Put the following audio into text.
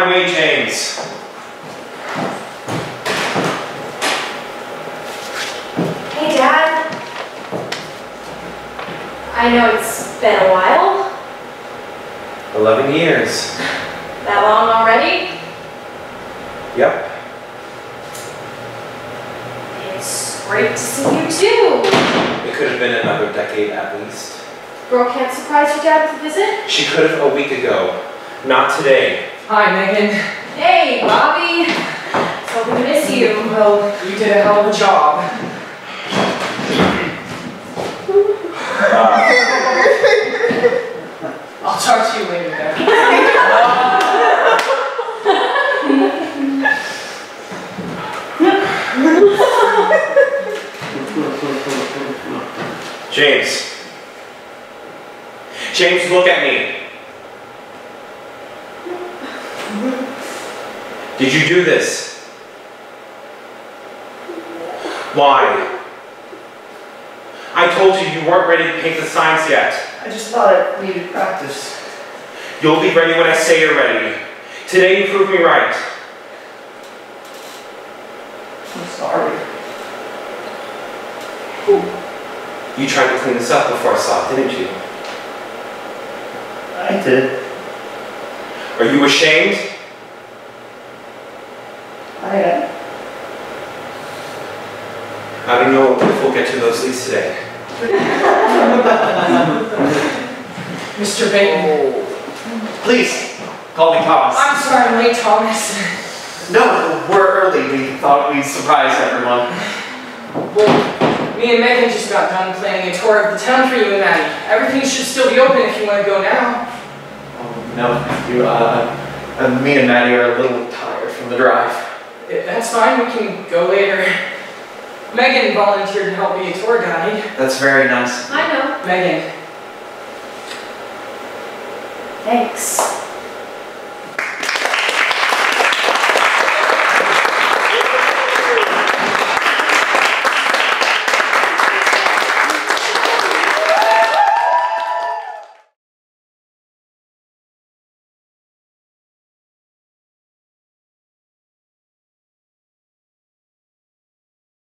my way, James. Hey, Dad. I know it's been a while. 11 years. That long already? Yep. It's great to see you too. It could have been another decade at least. Girl can't surprise your dad with a visit? She could have a week ago. Not today. Hi, Meagan. Hey, Bobby. So we miss you. Well, you did a hell of a job. I'll talk to you later, Dad. James. James, look at me. Did you do this? Why? I told you you weren't ready to paint the signs yet. I just thought it needed practice. You'll be ready when I say you're ready. Today you proved me right. I'm sorry. You tried to clean this up before I saw it, didn't you? I did. Are you ashamed? I am. I don't know if we'll get to those leads today. Mr. Baitman. Please, call me Thomas. I'm sorry I'm late, Thomas. No, we're early. We thought we'd surprise everyone. Well, me and Meagan just got done planning a tour of the town for you and Maddie. Everything should still be open if you want to go now. Oh, no, thank you. Me and Maddie are a little tired from the drive. That's fine, we can go later. Meagan volunteered to help be a tour guide. That's very nice. I know. Meagan. Thanks.